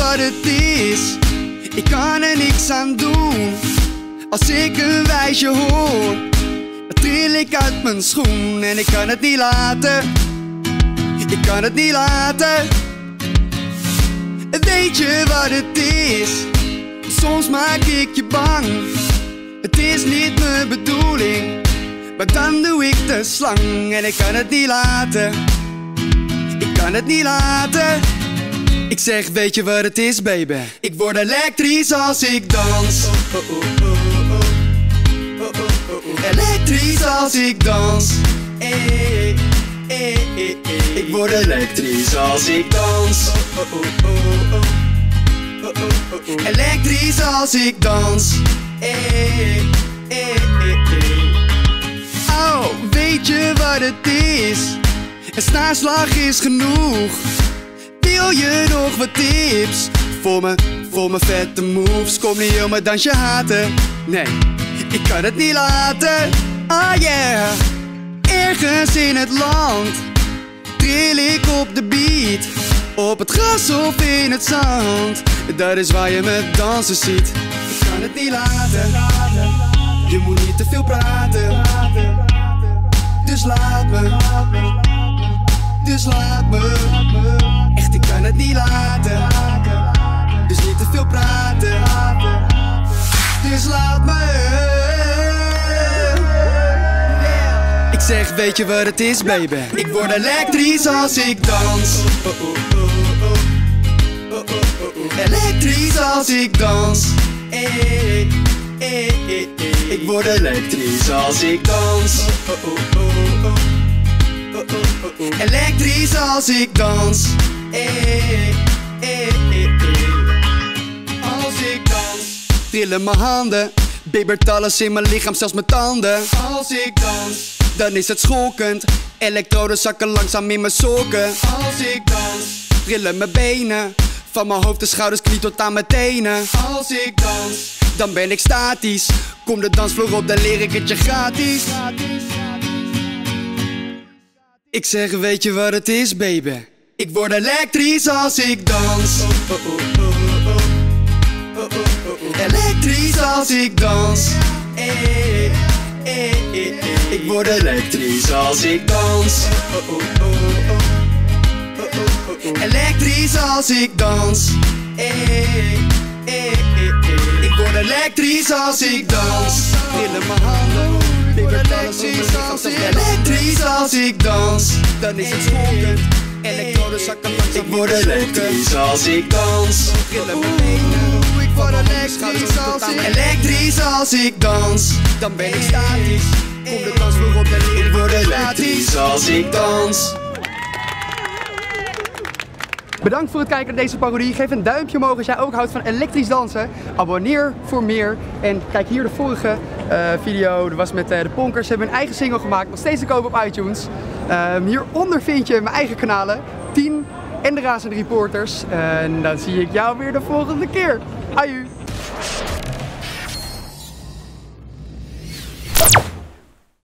wat het is? Ik kan er niks aan doen. Als ik een wijsje hoor, dan tril ik uit mijn schoen. En ik kan het niet laten. Ik kan het niet laten. Weet je wat het is? Soms maak ik je bang. Het is niet mijn bedoeling, maar dan doe ik de slang. En ik kan het niet laten. Ik kan het niet laten. Ik zeg, weet je wat het is, baby? Ik word elektrisch als ik dans. Elektrisch als ik dans. Ik word elektrisch als ik dans. Elektrisch als ik dans. Oh, weet je wat het is? Een snaarslag is genoeg. Wil je nog wat tips? Voor mijn vette moves. Kom niet om mijn dansje haten. Nee, ik kan het niet laten. Oh yeah. Ergens in het land tril ik op de beat. Op het gras of in het zand. Dat is waar je me dansen ziet. Ik kan het niet laten. Je moet niet te veel praten. Dus laat me. Dus laat me. Echt, ik kan het niet laten. Dus niet te veel praten. Dus laat me. Ik zeg, weet je wat het is, baby? Ik word elektrisch als ik dans. Elektrisch als ik dans. Ik word elektrisch als ik dans. Elektrisch als ik dans. Als ik dans, trillen mijn handen. Bibbert alles in mijn lichaam, zelfs mijn tanden. Als ik dans, dan is het schokkend. Elektroden zakken langzaam in mijn sokken. Als ik dans, trillen mijn benen. Van mijn hoofd, de schouders, knie tot aan mijn tenen. Als ik dans, dan ben ik statisch. Kom de dansvloer op, dan leer ik het je gratis. Ik zeg, weet je wat het is, baby? Ik word elektrisch als ik dans. Elektrisch als ik dans. Ik word elektrisch als ik dans. Elektrisch als ik dans. Ik word elektrisch als ik dans. Trillen mijn handen. Elektrisch als ik dans. Dan is het schokkend. Elektroden zakken langzaam. Ik word elektrisch als ik dans. Trillen mijn benen. Ik word elektrisch als ik. Elektrisch als ik dans. Dan ben ik statisch. Kom de dansvloer op en ik word elektrisch als ik dans. Bedankt voor het kijken naar deze parodie. Geef een duimpje omhoog als jij ook houdt van elektrisch dansen. Abonneer voor meer. En kijk hier de vorige video. Dat was met de Ponkers. Ze hebben een eigen single gemaakt. Nog steeds te kopen op iTunes. Hieronder vind je mijn eigen kanalen. 10 en de Razende Reporters. En dan zie ik jou weer de volgende keer. Aju!